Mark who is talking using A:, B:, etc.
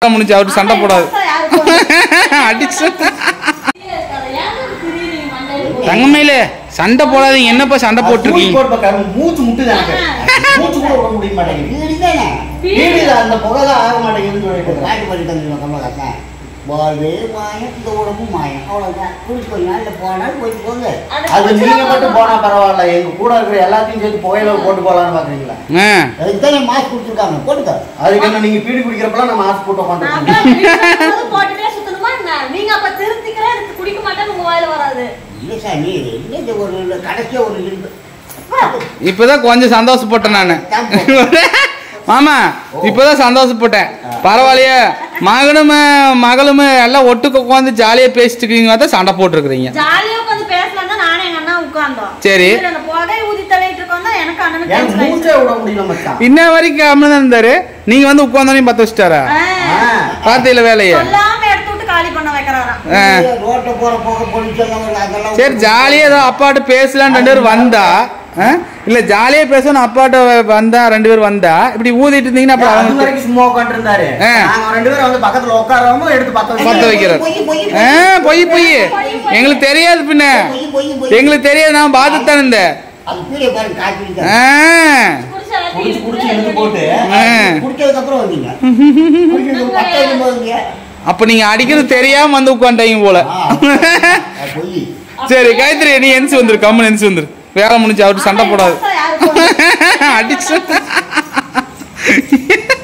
A: முடிஞ்சு அவரு சண்டை போடாது அடிச்சு தங்கமயிலே சண்டை போடாதீங்க. என்னப்பா சண்டை போட்டுருக்கீங்க?
B: மூச்சு முட்டுதாங்க, மூச்சு கூட விட முடிய மாட்டேங்குது. அந்த புகைதான் ஆக மாட்டேங்குதுன்னு சொல்லிட்டு காட்டு பண்ணிட்டு வந்துருவோம் கமலஹாசன். வாழ்வே மாயம், இந்த உடம்பும் மாயம், அவ்வளோதான். குடிச்சு கொஞ்ச நாளில் போனாலும் போயிட்டு போங்க. அது நீங்க மட்டும் போனா பரவாயில்ல, எங்க கூட இருக்கிற எல்லாத்தையும் சேர்த்து புகையில போட்டு போகலான்னு பாக்குறீங்களா? அதுக்குதானே மாஸ்க் கொடுத்துருக்காங்க, போட்டுக்க. அதுக்கு என்ன நீங்க பீடி குடிக்கிறப்பெல்லாம் நான் மாஸ்க் போட்டு உட்காந்துருக்கேன்.
C: நீங்க அப்ப திருத்திக்கிறே குடிக்க மாட்டேன்னு உங்க வாயில வராது.
B: இல்ல சாமி, என்ன ஒரு கடைசியா ஒரு
A: இப்பதான் கொஞ்சம் சந்தோஷப்பட்டேன் நானு மாமா. இப்பதான் சந்தோஷப்பட்டேன். பரவாயில்லையே, மகளும் எல்லாம் ஒட்டுக்கு உட்காந்து ஜாலியா பேசிட்டு இருக்கீங்க, தான் சண்டை போட்டுருக்கீங்க.
C: ஜாலியா உட்காந்து பேசலாம் தான் நானே எங்க அண்ணா உட்கார்ந்தோம்.
A: சரி,
C: புகை ஊதி தள்ளிட்டு இருக்கோம் தான் எனக்கு அண்ணனுக்கு
A: இன்ன வரைக்கும் அம்மன் தான் இருந்தாரு. நீங்க வந்து உட்காந்தோனே பத்த வச்சுட்டாரா? பாத்தீங்களா வேலையை? சரி, ஜாலியா ஏதோ அப்பாட்ட பேசலாம் ரெண்டு பேரும் வந்தா, இல்ல ஜாலியா பேசணும் அப்பாட்ட வந்தா ரெண்டு பேரும் வந்தா இப்படி ஊதிட்டு இருந்தீங்கன்னா அப்புறம் அவங்க
B: வரைக்கும் சும்மா உட்காந்து இருந்தாரு. நாங்க ரெண்டு பேரும் வந்து பக்கத்துல உட்காரவும் எடுத்து பத்த
A: வைக்கிறார். பொய் பொய் எங்களுக்கு தெரியாது, பின்ன எங்களுக்கு தெரியாது, நான் பார்த்துட்டு தான் இருந்தேன். அப்ப நீங்க அடிக்கிறது தெரியாம வந்து உட்காந்துட்டீங்க போல. சரி காயத்ரி, நீ எந்திச்சு வந்துரு, கம்மன் எந்திச்சு வந்துரு, வேலை முடிஞ்சு அவரு சண்டை போடாது அடிச்சு